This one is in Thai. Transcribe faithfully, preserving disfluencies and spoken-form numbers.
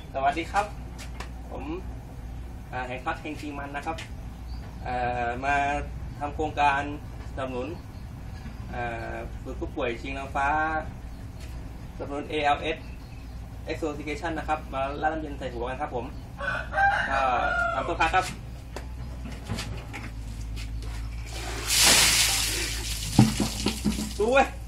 สวัสดีครับผมแห่งพักแห่งทีมันนะครับมาทำโครงการสนับสนุนฝึกผู้ป่วยชิงน้ำฟ้าสนับสนุน เอ แอล เอส Exotication นะครับมาล่าน้ำเย็นใส่หัวกันครับผมทำเพื่อพักครับดูเว้ย